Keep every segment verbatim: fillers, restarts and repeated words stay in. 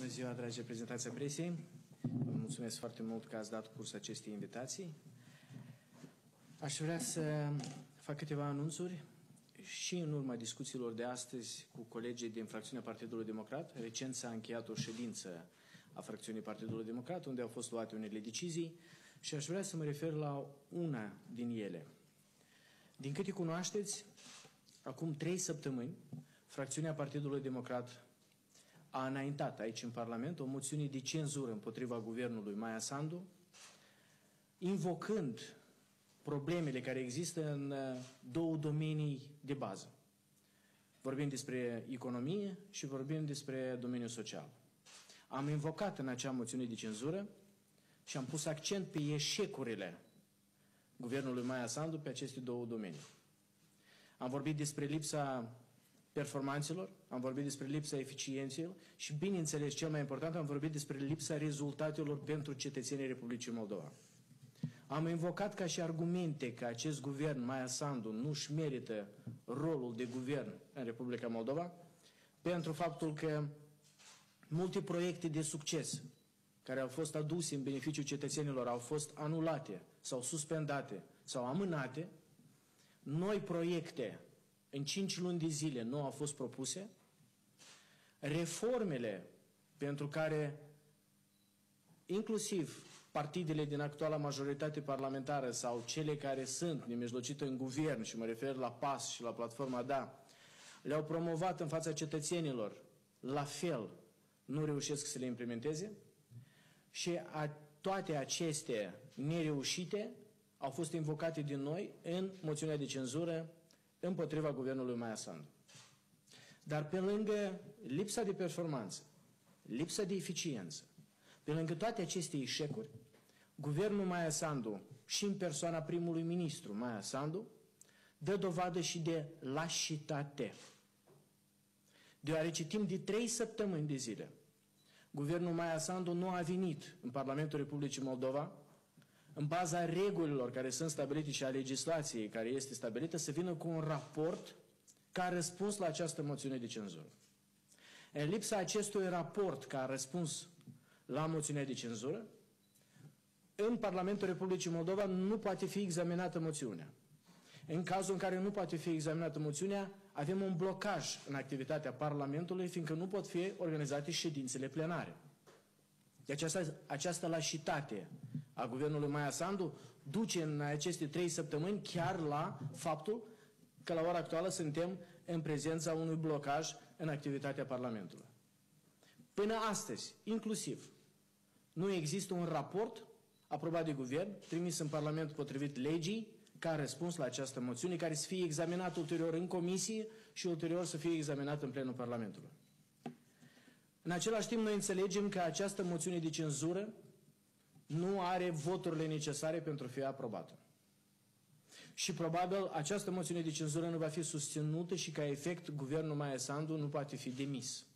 Bună ziua, dragi reprezentanți ai presiei. Vă mulțumesc foarte mult că ați dat curs acestei invitații. Aș vrea să fac câteva anunțuri și în urma discuțiilor de astăzi cu colegii din fracțiunea Partidului Democrat. Recent s-a încheiat o ședință a fracțiunii Partidului Democrat, unde au fost luate unele decizii și aș vrea să mă refer la una din ele. Din câte cunoașteți, acum trei săptămâni, fracțiunea Partidului Democrat a înaintat aici în Parlament o moțiune de cenzură împotriva guvernului Maia Sandu, invocând problemele care există în două domenii de bază. Vorbim despre economie și vorbim despre domeniul social. Am invocat în acea moțiune de cenzură și am pus accent pe eșecurile guvernului Maia Sandu pe aceste două domenii. Am vorbit despre lipsa performanțelor, am vorbit despre lipsa eficienței și, bineînțeles, cel mai important, am vorbit despre lipsa rezultatelor pentru cetățenii Republicii Moldova. Am invocat ca și argumente că acest guvern Maia Sandu nu-și merită rolul de guvern în Republica Moldova pentru faptul că multe proiecte de succes care au fost aduse în beneficiul cetățenilor au fost anulate sau suspendate sau amânate. Noi proiecte în cinci luni de zile nu au fost propuse. Reformele pentru care inclusiv partidele din actuala majoritate parlamentară sau cele care sunt nemijlocite în guvern, și mă refer la P A S și la Platforma Da, le-au promovat în fața cetățenilor, la fel nu reușesc să le implementeze și a, toate aceste nereușite au fost invocate din noi în moțiunea de cenzură împotriva guvernului Maia Sandu. Dar pe lângă lipsa de performanță, lipsa de eficiență, pe lângă toate aceste eșecuri, guvernul Maia Sandu și în persoana primului ministru Maia Sandu dă dovadă și de lașitate. Deoarece timp de trei săptămâni de zile, guvernul Maia Sandu nu a venit în Parlamentul Republicii Moldova în baza regulilor care sunt stabilite și a legislației care este stabilită, să vină cu un raport ca răspuns la această moțiune de cenzură. În lipsa acestui raport ca răspuns la moțiunea de cenzură, în Parlamentul Republicii Moldova nu poate fi examinată moțiunea. În cazul în care nu poate fi examinată moțiunea, avem un blocaj în activitatea Parlamentului, fiindcă nu pot fi organizate ședințele plenare. Deci această, această lașitate a guvernului Maia Sandu duce în aceste trei săptămâni chiar la faptul că la ora actuală suntem în prezența unui blocaj în activitatea Parlamentului. Până astăzi, inclusiv, nu există un raport aprobat de guvern, trimis în Parlament potrivit legii, ca răspuns la această moțiune, care să fie examinat ulterior în comisie și ulterior să fie examinat în plenul Parlamentului. În același timp, noi înțelegem că această moțiune de cenzură nu are voturile necesare pentru a fi aprobată. Și probabil această moțiune de cenzură nu va fi susținută și ca efect guvernul Maia Sandu nu poate fi demis.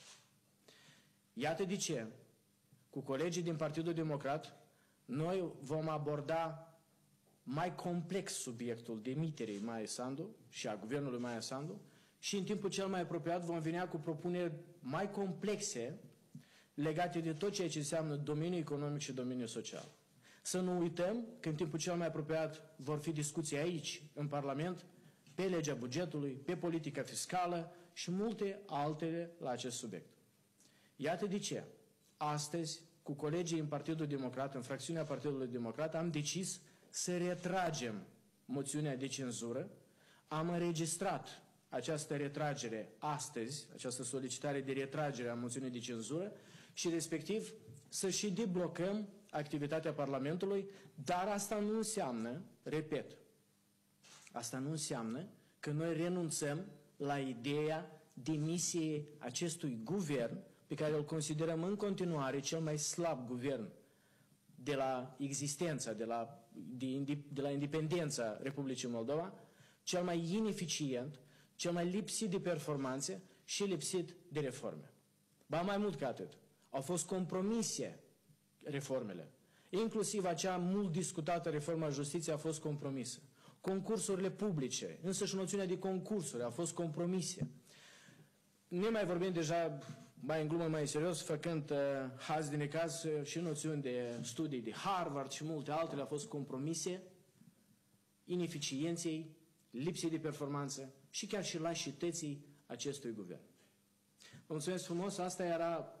Iată de ce, cu colegii din Partidul Democrat, noi vom aborda mai complex subiectul demiterii Maia Sandu și a guvernului Maia Sandu și în timpul cel mai apropiat vom venea cu propuneri mai complexe legate de tot ceea ce înseamnă domeniul economic și domeniul social. Să nu uităm că în timpul cel mai apropiat vor fi discuții aici, în Parlament, pe legea bugetului, pe politica fiscală și multe altele la acest subiect. Iată de ce astăzi, cu colegii în Partidul Democrat, în fracțiunea Partidului Democrat, am decis să retragem moțiunea de cenzură. Am înregistrat această retragere astăzi, această solicitare de retragere a moțiunii de cenzură și respectiv să și deblocăm activitatea Parlamentului, dar asta nu înseamnă, repet, asta nu înseamnă că noi renunțăm la ideea demisiei acestui guvern pe care îl considerăm în continuare cel mai slab guvern de la existența, de la, de, de la independența Republicii Moldova, cel mai ineficient, cel mai lipsit de performanțe și lipsit de reforme. Ba mai mult ca atât, au fost compromise reformele. Inclusiv acea mult discutată reforma justiției a fost compromisă. Concursurile publice, însă și noțiunea de concursuri a fost compromise. Ne mai vorbim deja mai în glumă, mai serios, făcând uh, haz de necaz uh, și noțiuni de studii de Harvard și multe altele au fost compromise ineficienței, lipsei de performanță și chiar și lașității acestui guvern. Vă mulțumesc frumos, asta era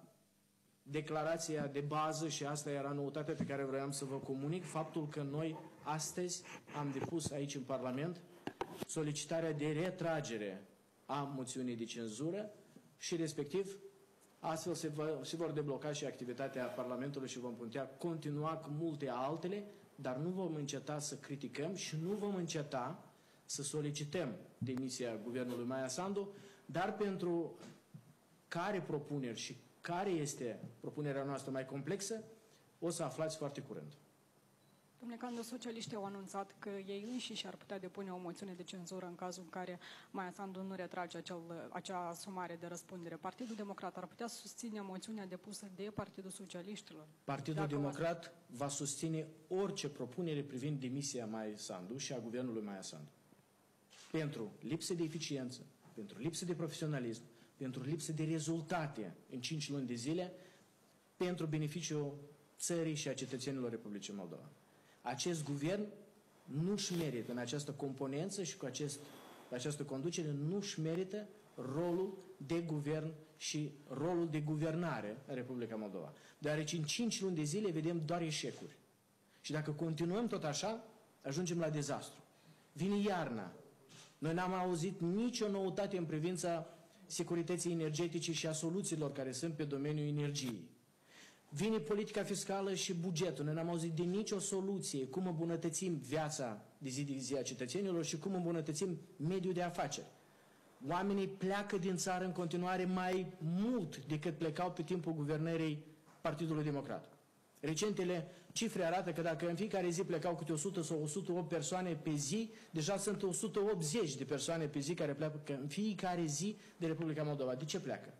declarația de bază și asta era noutatea pe care vreau să vă comunic, faptul că noi astăzi am depus aici în Parlament solicitarea de retragere a moțiunii de cenzură și respectiv astfel se, va, se vor debloca și activitatea Parlamentului și vom putea continua cu multe altele, dar nu vom înceta să criticăm și nu vom înceta să solicităm demisia guvernului Maia Sandu, dar pentru care propuneri și care este propunerea noastră mai complexă, o să aflați foarte curând. Domnule Candu, socialiștii au anunțat că ei înșiși ar putea depune o moțiune de cenzură în cazul în care Maia Sandu nu retrage acel, acea asumare de răspundere. Partidul Democrat ar putea susține moțiunea depusă de Partidul Socialiștilor? Partidul Democrat va susține orice propunere privind demisia Maia Sandu și a guvernului Maia Sandu. Pentru lipsă de eficiență, pentru lipsă de profesionalism, pentru lipsă de rezultate în cinci luni de zile, pentru beneficiul țării și a cetățenilor Republicii Moldova. Acest guvern nu-și merită în această componență și cu acest, această conducere nu-și merită rolul de guvern și rolul de guvernare în Republica Moldova. Deoarece în cinci luni de zile vedem doar eșecuri. Și dacă continuăm tot așa, ajungem la dezastru. Vine iarna. Noi n-am auzit nicio noutate în privința securității energetice și a soluțiilor care sunt pe domeniul energiei. Vine politica fiscală și bugetul. Noi n-am auzit de nicio soluție cum îmbunătățim viața de zi de zi a cetățenilor și cum îmbunătățim mediul de afaceri. Oamenii pleacă din țară în continuare mai mult decât plecau pe timpul guvernării Partidului Democrat. Recentele cifre arată că dacă în fiecare zi plecau câte o sută sau o sută opt persoane pe zi, deja sunt o sută optzeci de persoane pe zi care pleacă în fiecare zi de Republica Moldova. De ce pleacă?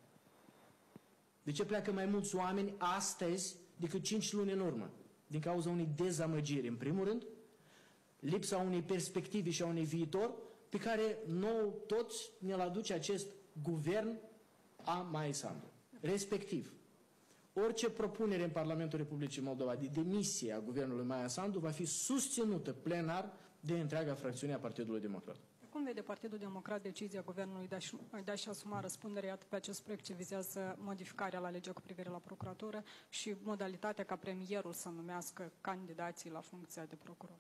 De ce pleacă mai mulți oameni astăzi decât cinci luni în urmă? Din cauza unei dezamăgiri, în primul rând, lipsa unei perspective și a unui viitor pe care nou toți ne-l aduce acest guvern a Maia Sandu. Respectiv, orice propunere în Parlamentul Republicii Moldova de demisie a guvernului Maia Sandu va fi susținută plenar de întreaga fracțiune a Partidului Democrat. Cum vede Partidul Democrat decizia guvernului de a-și asuma răspunderea pe acest proiect ce vizează modificarea la legea cu privire la procuratură și modalitatea ca premierul să numească candidații la funcția de procuror?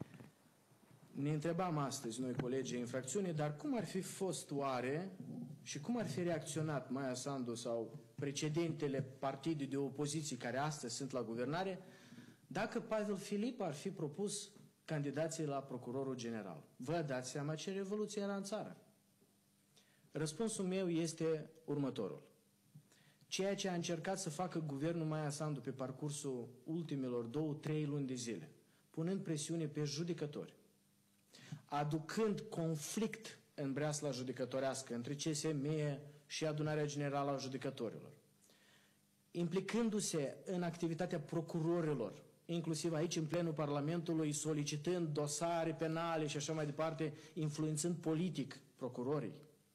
Ne întrebam astăzi noi, colegii în fracțiune, dar cum ar fi fost oare și cum ar fi reacționat Maia Sandu sau precedentele partide de opoziție care astăzi sunt la guvernare dacă Pavel Filip ar fi propus candidații la procurorul general? Vă dați seama ce revoluție era în țară. Răspunsul meu este următorul. Ceea ce a încercat să facă guvernul Maia Sandu pe parcursul ultimilor două, trei luni de zile, punând presiune pe judecători, aducând conflict în breasla judecătorească între C S M și Adunarea Generală a Judecătorilor, implicându-se în activitatea procurorilor, inclusiv aici în plenul Parlamentului, solicitând dosare penale și așa mai departe, influențând politic procurorii,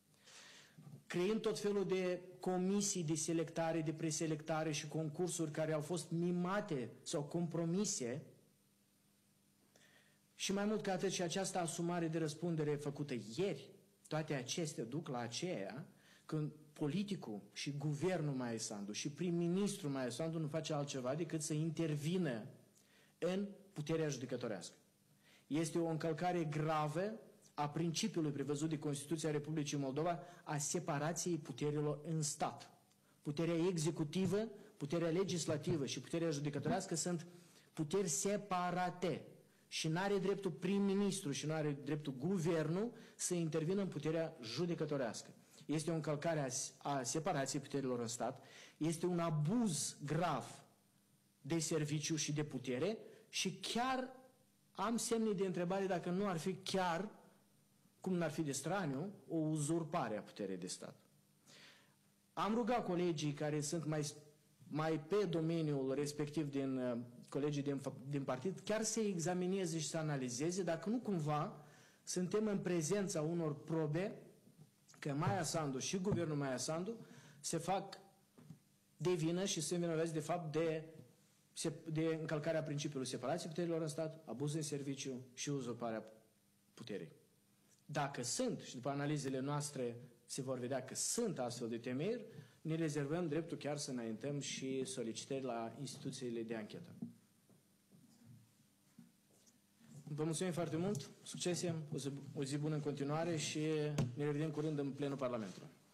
creând tot felul de comisii de selectare, de preselectare și concursuri care au fost mimate sau compromise. Și mai mult ca atât, și această asumare de răspundere făcută ieri, toate acestea duc la aceea când politicul și guvernul Maia Sandu și prim-ministrul Maia Sandu nu face altceva decât să intervină în puterea judecătorească. Este o încălcare gravă a principiului prevăzut de Constituția Republicii Moldova a separației puterilor în stat. Puterea executivă, puterea legislativă și puterea judecătorească sunt puteri separate. Și nu are dreptul prim-ministru și nu are dreptul guvernul să intervină în puterea judecătorească. Este o încălcare a, a separației puterilor în stat, este un abuz grav de serviciu și de putere și chiar am semne de întrebare dacă nu ar fi chiar, cum n-ar fi de straniu, o uzurpare a puterii de stat. Am rugat colegii care sunt mai, mai pe domeniul respectiv din uh, colegii din, din partid, chiar să examineze și să analizeze dacă nu cumva suntem în prezența unor probe că Maia Sandu și guvernul Maia Sandu se fac de vină și sunt vinovați de fapt de, de încălcarea principiului separației puterilor în stat, abuz în serviciu și uzurparea puterii. Dacă sunt, și după analizele noastre se vor vedea că sunt astfel de temeri, ne rezervăm dreptul chiar să înaintăm și solicitări la instituțiile de anchetă. Vă mulțumim foarte mult, succes, o zi, o zi bună în continuare și ne revedem curând în plenul Parlamentului.